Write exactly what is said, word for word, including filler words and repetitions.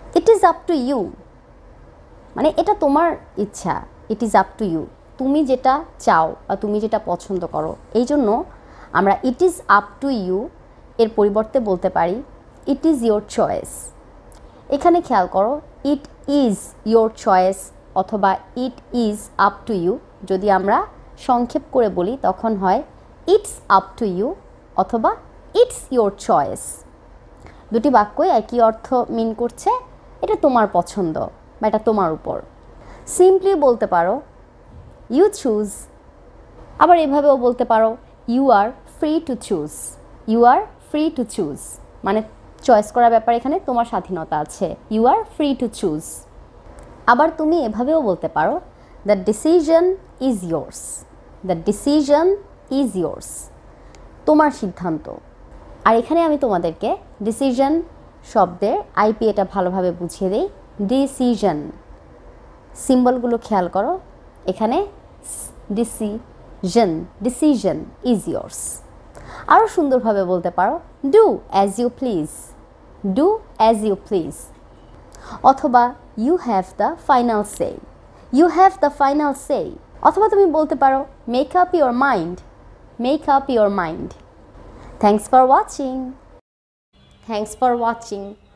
It is up to you, মানে এটা তোমার ইচ্ছা। It is up to you, তুমি যেটা চাও বা তুমি যেটা পছন্দ করো। এই জন্য আমরা it is up to you এর পরিবর্তে বলতে পারি ইট ইজ ইয়োর চয়েস। এখানে খেয়াল করো, ইট ইজ ইয়োর চয়েস অথবা it is up to you যদি আমরা সংক্ষেপ করে বলি তখন হয় ইটস আপ টু ইউ অথবা ইটস ইয়োর চয়েস। দুটি বাক্যই একই অর্থ মিন করছে, এটা তোমার পছন্দ বা এটা তোমার উপর। সিম্পলি বলতে পারো ইউ চুজ, আবার এভাবেও বলতে পারো you are free to choose. You are free to choose মানে চয়েস করার ব্যাপারে এখানে তোমার স্বাধীনতা আছে। You are free to choose. আবার তুমি এভাবেও বলতে পারো the decision is yours. The decision is yours, তোমার সিদ্ধান্ত। আর এখানে আমি তোমাদেরকে ডিসিশন শব্দের আইপি এটা ভালোভাবে বুঝিয়ে দিই। ডিসিশন সিম্বলগুলো খেয়াল করো, এখানে ডিসিশন, ডিসিশন ইজ ইয়োর্স। আরও সুন্দরভাবে বলতে পারো do as you please. Do as you please অথবা you have the final say. You have the final say অথবা তুমি বলতে পারো make up your mind. Make up your mind. Thanks for watching. Thanks for watching